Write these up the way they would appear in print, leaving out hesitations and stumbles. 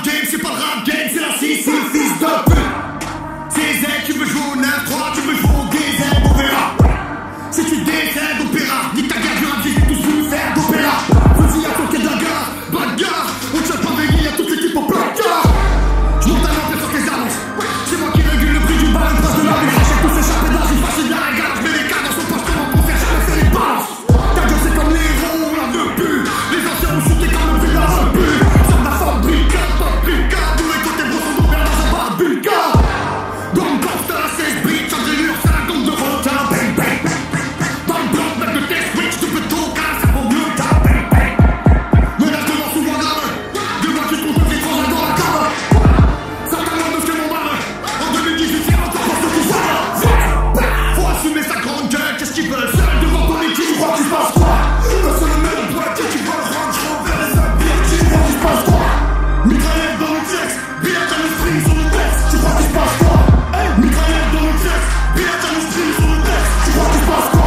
rap game, c'est pas le rap game, c'est la 6, fils de pute. C'est Z, tu veux jouer au 9-3, tu veux jouer au DZ, on verra. Si tu décèdes, opéra, nique ta guerre du rap, j'ai tous voulu faire d'opéra. Vas-y, à côté de la gare, bagarre, on tient pas veiller, y'a toute l'équipe au placard. J'monte un empire sur tes annonces, c'est moi qui régule le prix du bal, une place de la rue, j'achète tous ces chapeaux d'âge, une facile de la gare, j'mets les cadres dans son poste, comment pour faire, jamais fait les balances. Ta gueule c'est comme les héros, on la veut plus, les anciens ont shooté comme le prix de la revue. Sors de la fabrique, pas de bricade, tous les côtés gros sont ouverts dans un bar bulka. Dans le coffre de la 16 briques, Chandelier, c'est la gang de requin, bang bang. Dans le bloc, mec de test switch, tu peux tout casser, ça vaut mieux ta bang bang. Menace de mort souvent grave, de moi qui compte les étrangers dans la cave. Ça t'amène de ce que mon marin, en 2018 c'est encore pour ceux qui savent. Faut assumer sa grande gueule, qu'est-ce qu'ils veulent, seul devant ton équipe, tu crois qu'il se passe quoi? Quand c'est le même boîtier, tu vas le rendre, je vers les habits, tu crois qu'il se passe quoi? Mitraillette dans le texte, billet à le string sur le texte, tu crois qu'il se passe quoi? Mitraillette dans le texte, billet à le string sur le texte, tu crois qu'il se passe quoi?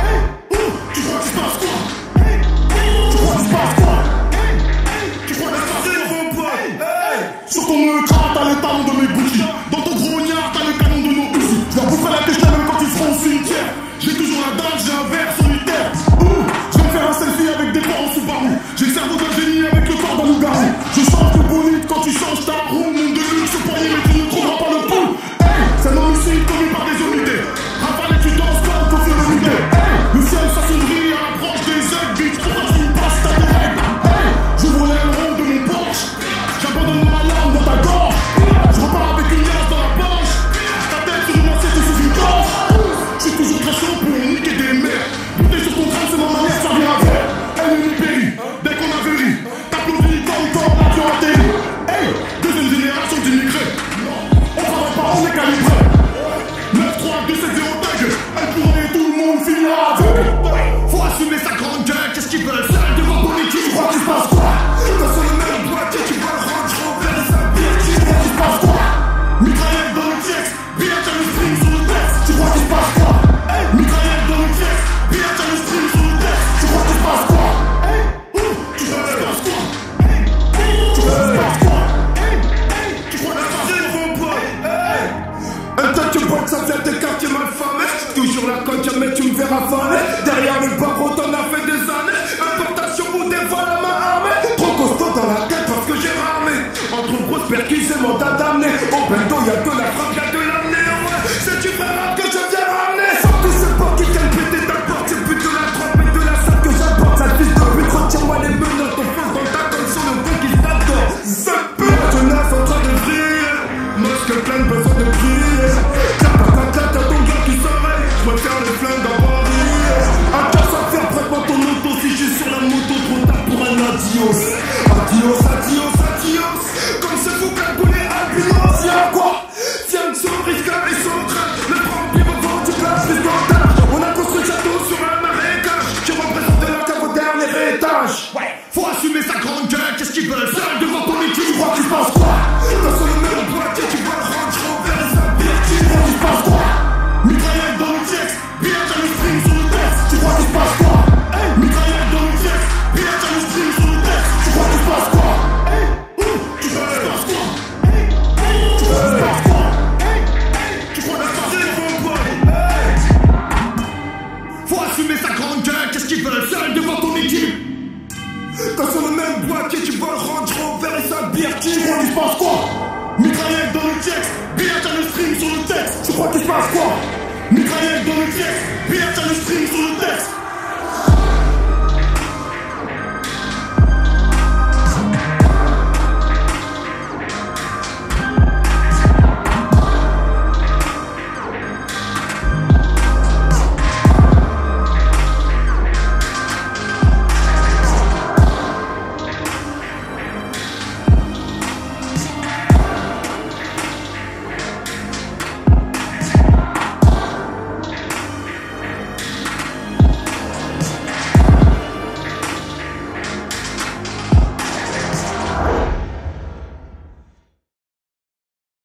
Tu crois qu'il se passe quoi? Tu crois qu'il se passe quoi? Tu crois qu'il se passe quoi? Sur ton écran, t'as les talons de mes bougies. Dans ton grognard, t'as le canon de nos fusils. Je vais bouffer la tête même quand ils seront au cimetière. J'ai toujours la dalle, j'ai un verre solitaire. Je vais me faire un selfie avec des porcs en Subaru. J'ai le cerveau d'un génie avec le corps d'un loup-garou. Je change de bonite quand tu changes ta roue. Monde de luxe au poignet, mais tu ne trouveras pas le pouls. C'est un homicide commis par des unités. Rafale et tu danses comme Kofi Olomide. Le ciel s'assombrit à l'approche des ailes. Bitch, pourquoi tu me passes ta direct? J'ouvre l'aileron de mon Porsche. J'abandonne ma larme dans ta gorge. Je repars avec une liasse dans la poche. Ta tête sur une assiette et sous une torche. Je suis toujours très chaud pour niquer des mères. Bouter sur ton crâne, c'est ma manière de servir à faire. Elle nous périt, dès qu'on avait ri. T'applaudis comme l'avion atterrit. Deuxième génération d'immigrés. On travaille pas, on est calibré. 9-3, 2-7-0 tag. Elle pourrait, tout le monde finira aveugle. Faut assumer sa grande gueule, qu'est-ce qu'ils veulent? Seul devant ton équipe, tu crois qu'il se passe quoi? Quand c'est le même boîtier, tu vas le rendre, je vers les habits, tu crois qu'il se passe quoi? Mitraillette dans le texte, billet à le string sur le texte, tu crois qu'il se passe quoi? Mitraillette dans le texte, billet à le string sur le texte, tu crois qu'il se passe quoi? Tu crois qu'il se passe quoi? Tu crois qu'il se passe quoi? Tu crois qu'il se passe quoi? Un tas de boîtes, ça vient des quartiers mal famés. Toujours la coque, mais tu me verras faner. Derrière le barreau, t'en as fait des années. Importation ou des vols à main armée. Trop costaud dans la tête parce que j'ai ramé. Entre grosses perquis, c'est mandat d'amener. Au bendo, y'a de la frappe, y'a de l'amener. Ouais, c'est du vrai rap que je viens ramener. Sans tous ces portes qui viennent péter ta porte. C'est plus de la trompe et de la salle que j'apporte. Sale fils de pute, retiens-moi les menottes. On fonce dans ta comme sur le conquistador. Cette pute, tenace en train de vriller. Mosque pleine, besoin de prier. T'as ton gars qui s'oreille. Je préfère les flingues en Paris. Un casse à faire, prête-moi ton auto. Si je suis sur la moto, trop tard pour un adios. Adios, adios, adios. Comme ce fou cagoulé albinos. Y'a quoi? Tiens, son risque et son train. Le grand pivot vend du place, les standards. On a construit le château sur un marécage. Qui représente la cave au dernier étage. Ouais, faut assumer sa grande gueule, qu'est-ce qu'ils veulent? Seul devant ton équipe, tu crois qu'il se passe quoi?